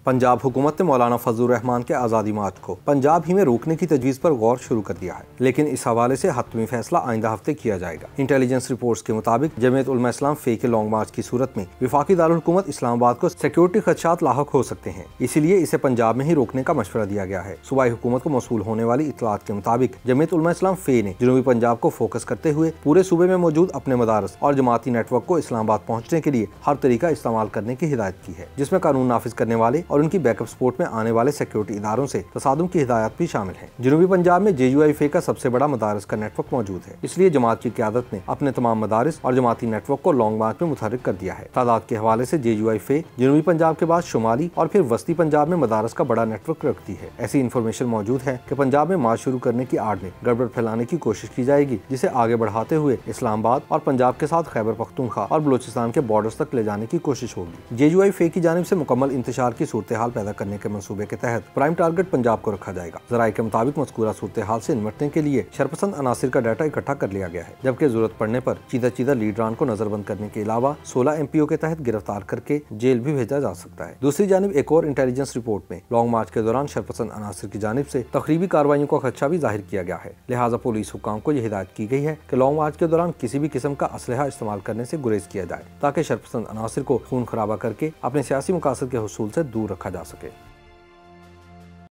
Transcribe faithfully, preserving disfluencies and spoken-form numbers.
पंजाब हुकूमत ने मौलाना फजलुर रहमान के आज़ादी मार्च को पंजाब ही में रोकने की तजवीज़ पर गौर शुरू कर दिया है, लेकिन इस हवाले से हतमी फैसला आइंदा हफ्ते किया जाएगा। इंटेलिजेंस रिपोर्ट्स के मुताबिक जमीयत उलमा इस्लाम फे के लॉन्ग मार्च की सूरत में विफाकी दारुल हुकूमत इस्लामाबाद को सिक्योरिटी खदशात लाहक हो सकते हैं, इसीलिए इसे पंजाब में ही रोकने का मशवरा दिया गया है। सूबाई हुकूमत को मौसूल होने वाली इतलात के मुताबिक जमीयत उलमा इस्लाम फे ने जनूबी पंजाब को फोकस करते हुए पूरे सूबे में मौजूद अपने मदारस और जमाती नेटवर्क को इस्लामाबाद पहुँचने के लिए हर तरीका इस्तेमाल करने की हिदायत की है, जिसमें कानून नाफिज करने वाले और उनकी बैकअप सपोर्ट में आने वाले सिक्योरिटी इदारों से तसादुम की हिदायत भी शामिल है। जनूबी पंजाब में जे यू आई फे का सबसे बड़ा मदारस का नेटवर्क मौजूद है, इसलिए जमात की क़यादत ने अपने तमाम मदारस और जमाती नेटवर्क को लॉन्ग मार्च में मुतहर्रिक कर दिया है। तादाद के हवाले से जे यू आई फे जनूबी पंजाब के बाद शुमाली और फिर वस्ती पंजाब में मदारस का बड़ा नेटवर्क रखती है। ऐसी इन्फॉर्मेशन मौजूद है कि पंजाब में मार्च शुरू करने की आड़ में गड़बड़ फैलाने की कोशिश की जाएगी, जिसे आगे बढ़ाते हुए इस्लामाबाद और पंजाब के साथ खैबर पख्तूनख्वा और बलोचिस्तान के बॉर्डर्स तक ले जाने की कोशिश होगी। जे यू आई फे की जानिब से मुकम्मल इंतशार की सूरत हाल पैदा करने के मंसूबे के तहत प्राइम टारगेट पंजाब को रखा जाएगा। ज़राए के मुताबिक मज़कूरा सूरत हाल से निपटने के लिए शरपसंद अनासिर का डाटा इकट्ठा कर लिया गया है, जबकि जरूरत पड़ने पर चीदा चीदा लीडरान को नजरबंद करने के अलावा सोलह एम पी ओ के तहत गिरफ्तार करके जेल भी भेजा जा सकता है। दूसरी जानिब एक और इंटेलिजेंस रिपोर्ट में लॉन्ग मार्च के दौरान शरपसंद अनासिर की जानिब से तखरीबी कार्रवाइयों का खदशा भी जाहिर किया गया है, लिहाजा पुलिस हुक्काम को यह हिदायत की गई है कि लॉन्ग मार्च के दौरान किसी भी किस्म का असलहा इस्तेमाल करने से गुरेज किया जाए, ताकि शरपसंद अनासिर को खून खराबा करके अपने सियासी मकासद के हुसूल से दूर रखा जा सके।